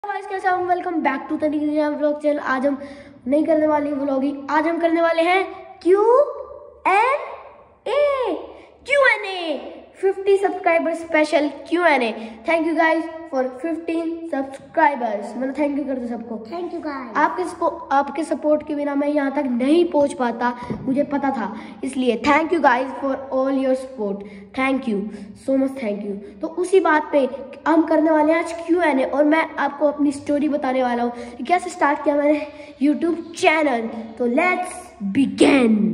Guys कैसे हम welcome back to Tanik vlog channel. आज हम नहीं करने वाले व्लॉगिंग, आज हम करने वाले हैं Q&A 50 subscriber special Q&A। Thank you guys for 15 subscribers. मतलब थैंक यू कर दो सबको। Thank you guys. आपके सपोर्ट के बिना मैं यहाँ तक नहीं पहुँच पाता, मुझे पता था। इसलिए thank you guys for all your support. Thank you so much, thank you. तो उसी बात पे हम करने वाले हैं आज Q&A और मैं आपको अपनी स्टोरी बताने वाला हूँ कि कैसे स्टार्ट किया मैंने यूट्यूब चैनल। तो लेट्स बिगिन।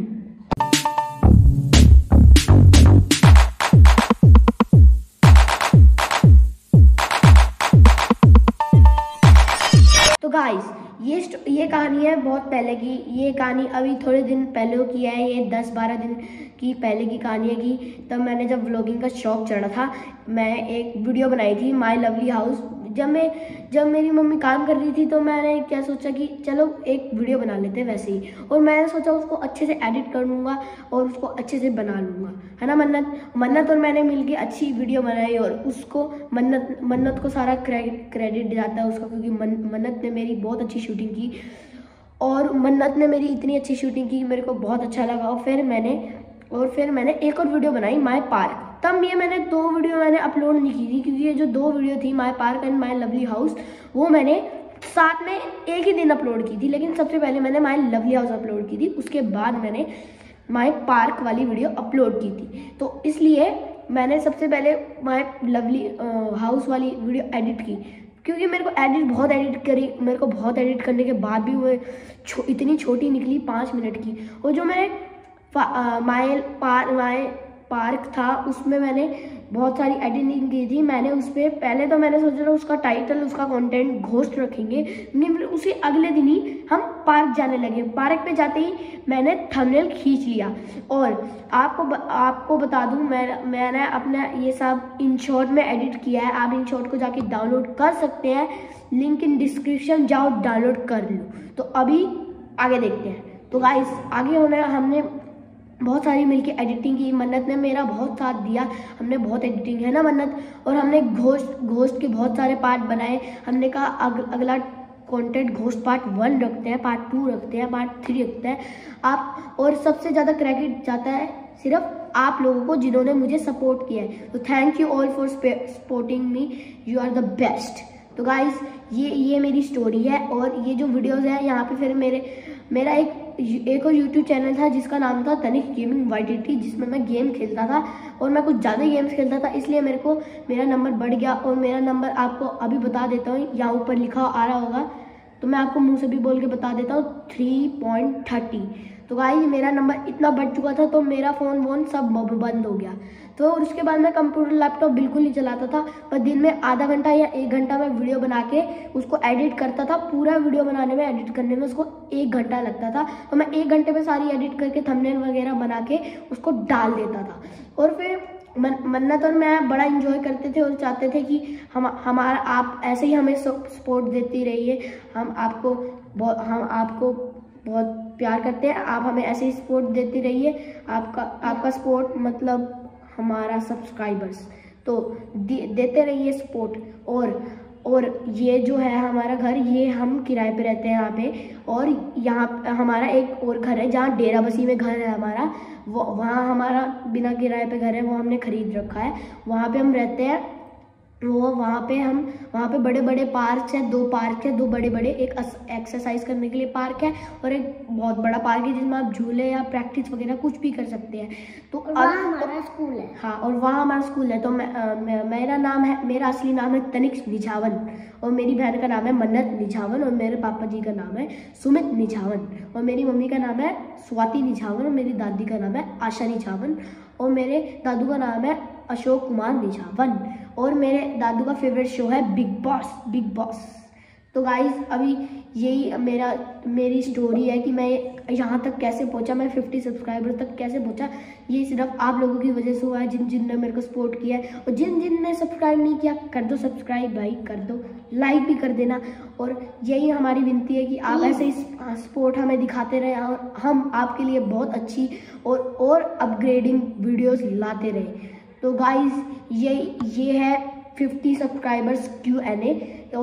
तो गाइस ये कहानी है बहुत पहले की। ये कहानी अभी थोड़े दिन पहले की है। ये 10-12 दिन की पहले की कहानी है कि तब मैंने जब व्लॉगिंग का शौक चढ़ा था, मैं एक वीडियो बनाई थी माय लवली हाउस। जब मेरी मम्मी काम कर रही थी तो मैंने क्या सोचा कि चलो एक वीडियो बना लेते हैं वैसे ही। और मैंने सोचा उसको अच्छे से एडिट कर लूँगा और उसको अच्छे से बना लूँगा, है ना। मन्नत और मैंने मिलके अच्छी वीडियो बनाई और उसको मन्नत को सारा क्रेडिट जाता है उसका, क्योंकि मन्नत ने मेरी बहुत अच्छी शूटिंग की और मन्नत ने मेरी इतनी अच्छी शूटिंग की, मेरे को बहुत अच्छा लगा। और फिर मैंने एक और वीडियो बनाई माय पार्क। तब ये मैंने 2 वीडियो मैंने अपलोड नहीं की थी, क्योंकि ये जो 2 वीडियो थी my park and my lovely house, वो मैंने साथ में एक ही दिन अपलोड की थी। लेकिन सबसे पहले मैंने माय लवली हाउस अपलोड की थी, उसके बाद मैंने माय पार्क वाली वीडियो अपलोड की थी। तो इसलिए मैंने सबसे पहले माय लवली हाउस वाली वीडियो एडिट की, क्योंकि मेरे को बहुत एडिट करने के बाद भी वो इतनी छोटी निकली 5 मिनट की। और जो मैंने माय पार्क था उसमें मैंने बहुत सारी एडिटिंग की थी। मैंने उस पर पहले तो मैंने सोचा था उसका टाइटल, उसका कंटेंट घोस्ट रखेंगे, लेकिन उसी अगले दिन ही हम पार्क जाने लगे। पार्क पे जाते ही मैंने थंबनेल खींच लिया। और आपको बता दूं, मैंने अपना ये सब InShot में एडिट किया है। आप InShot को जाके डाउनलोड कर सकते हैं, लिंक इन डिस्क्रिप्शन, जाओ डाउनलोड कर लो। तो अभी आगे देखते हैं। तो गाइस आगे हमने बहुत सारी मिलके एडिटिंग की। मन्नत ने मेरा बहुत साथ दिया, हमने बहुत एडिटिंग, है ना मन्नत। और हमने घोस्ट के बहुत सारे पार्ट बनाए। हमने कहा अगला कंटेंट घोस्ट पार्ट 1 रखते हैं, पार्ट 2 रखते हैं, पार्ट 3 रखते हैं आप। और सबसे ज़्यादा क्रेडिट जाता है सिर्फ आप लोगों को जिन्होंने मुझे सपोर्ट किया है। तो thank you all for supporting me, you are the best. तो गाइस ये मेरी स्टोरी है। और ये जो वीडियोस है यहाँ पे फिर मेरा एक और यूट्यूब चैनल था जिसका नाम था तनिक गेमिंग YTT, जिसमें मैं गेम खेलता था और मैं कुछ ज़्यादा गेम्स खेलता था, इसलिए मेरा नंबर बढ़ गया। और मेरा नंबर आपको अभी बता देता हूँ, यहाँ ऊपर लिखा आ रहा होगा, तो मैं आपको मुंह से भी बोल के बता देता हूँ, 3.30। तो गाइस मेरा नंबर इतना बढ़ चुका था तो मेरा फ़ोन सब बंद हो गया। तो उसके बाद मैं कंप्यूटर लैपटॉप बिल्कुल नहीं चलाता था, पर दिन में आधा घंटा या 1 घंटा मैं वीडियो बना के उसको एडिट करता था। पूरा वीडियो बनाने में, एडिट करने में उसको 1 घंटा लगता था। तो मैं 1 घंटे में सारी एडिट करके थंबनेल वगैरह बना के उसको डाल देता था। और फिर मन्नत और मैं बड़ा इंजॉय करते थे और चाहते थे कि हमारा आप ऐसे ही हमें सपोर्ट देती रहिए। हम आपको बहुत प्यार करते हैं, आप हमें ऐसे ही सपोर्ट देती रहिए। आपका सपोर्ट मतलब हमारा सब्सक्राइबर्स, तो देते रहिए सपोर्ट। और ये जो है हमारा घर, ये हम किराए पे रहते हैं यहाँ पे। और यहाँ हमारा एक और घर है जहाँ डेरा बसी में घर है हमारा, वहाँ हमारा बिना किराए पे घर है, वो हमने खरीद रखा है। वहाँ पे हम रहते हैं। वहाँ पे बड़े बड़े पार्क है, 2 पार्क है, 2 बड़े बड़े। एक एक्सरसाइज करने के लिए पार्क है और एक बहुत बड़ा पार्क है जिसमें आप झूले या प्रैक्टिस वगैरह कुछ भी कर सकते हैं। तो वहाँ हमारा स्कूल है। हाँ, और वहाँ हमारा स्कूल है। तो मेरा असली नाम है तनिक निझावन, और मेरी बहन का नाम है मन्नत निझावन, और मेरे पापा जी का नाम है सुमित निझावन, और मेरी मम्मी का नाम है स्वाति निझावन, और मेरी दादी का नाम है आशा निझावन, और मेरे दादू का नाम है अशोक कुमार निझावन। और मेरे दादू का फेवरेट शो है बिग बॉस। तो गाइस अभी यही मेरी स्टोरी है कि मैं यहाँ तक कैसे पहुँचा, मैं 50 सब्सक्राइबर तक कैसे पहुँचा। ये सिर्फ आप लोगों की वजह से हुआ है, जिन ने मेरे को सपोर्ट किया है। और जिन ने सब्सक्राइब नहीं किया, कर दो सब्सक्राइब भाई, कर दो, लाइक भी कर देना। और यही हमारी विनती है कि आप ऐसे ही सपोर्ट हमें दिखाते रहे और हम आपके लिए बहुत अच्छी और अपग्रेडिंग वीडियोस लाते रहे। तो गाइस ये है 50 सब्सक्राइबर्स Q&A। और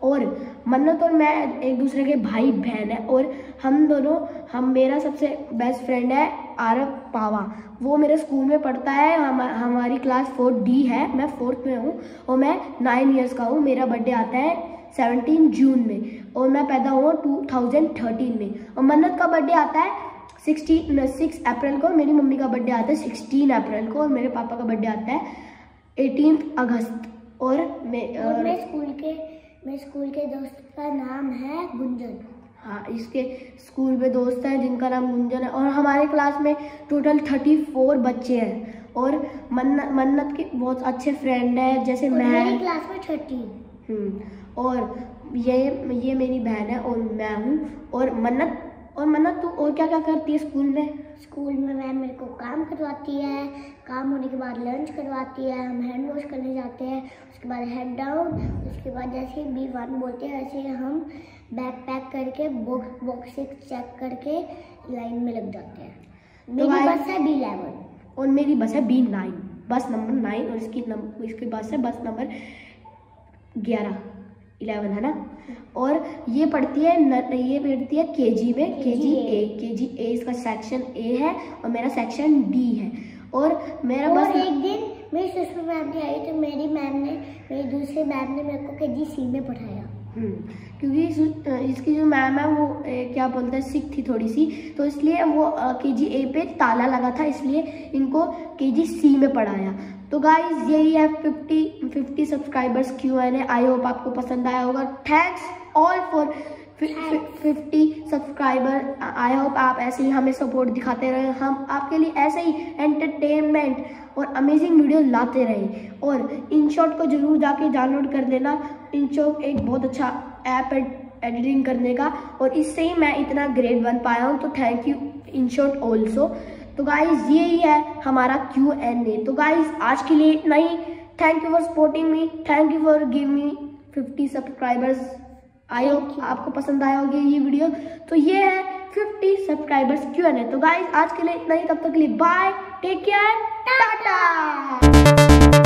और मन्नत और मैं एक दूसरे के भाई बहन है। और मेरा सबसे बेस्ट फ्रेंड है आरव पावा, वो मेरे स्कूल में पढ़ता है। हमारी क्लास 4D है, मैं 4th में हूँ और मैं 9 इयर्स का हूँ। मेरा बर्थडे आता है 17 जून में और मैं पैदा हुआ 2013 में। और मन्नत का बर्थडे आता है 6 अप्रैल को। मेरी मम्मी का बर्थडे आता है 16 अप्रैल को और मेरे पापा का बर्थडे आता है 18 अगस्त। और मेरे स्कूल के दोस्त का नाम है गुंजन। हाँ, इसके स्कूल में दोस्त हैं जिनका नाम गुंजन है। और हमारे क्लास में टोटल 34 बच्चे हैं और मन्नत के बहुत अच्छे फ्रेंड है, जैसे मैं। मेरी क्लास में 30। और ये मेरी बहन है और मैं हूँ। और मन्नत तू और क्या क्या करती है स्कूल में? स्कूल में मैम मेरे को काम करवाती है, काम होने के बाद लंच करवाती है, हम हैंड वॉश करने जाते हैं, उसके बाद हेड डाउन, उसके बाद जैसे B1 बोलते हैं वैसे हम बैग पैक करके बॉक्स चेक करके लाइन में लग जाते हैं। मेरी बस है B11 और मेरी बस है B9, बस नंबर 9। और इसकी बस है बस नंबर 11 है ना। और ये पढ़ती है KG में, KG A इसका सेक्शन A है और मेरा सेक्शन D है। और एक दिन मेरी सुषमा मैम ने आई तो मेरी दूसरे मैम ने मेरे को KG C में पढ़ाया। क्योंकि इसकी जो मैम है वो क्या बोलते हैं, सिक थी थोड़ी सी, तो इसलिए वो KG A पे ताला लगा था, इसलिए इनको KG C में पढ़ाया। तो गाइज यही है 50 सब्सक्राइबर्स Q&A। आई होप आपको पसंद आया होगा। Thanks all for 50 subscriber. I hope आप ऐसे ही हमें सपोर्ट दिखाते रहे, हम आपके लिए ऐसे ही एंटरटेनमेंट और अमेजिंग वीडियो लाते रहे। और InShot को जरूर जाके डाउनलोड कर लेना। InShot एक बहुत अच्छा ऐप है एडिटिंग करने का और इससे ही मैं इतना ग्रेड बन पाया हूँ। तो थैंक यू InShot ऑल्सो। तो गाइज यही है हमारा Q&A। तो गाइज आज के लिए इतना ही। Thank you for supporting me, thank you for give me 50 subscribers. I hope आपको पसंद आया होगा ये वीडियो। तो ये है 50 सब्सक्राइबर्स Q&A। तो गाइज आज के लिए इतना ही, तब तक के लिए बाय, टेक केयर, टाटा।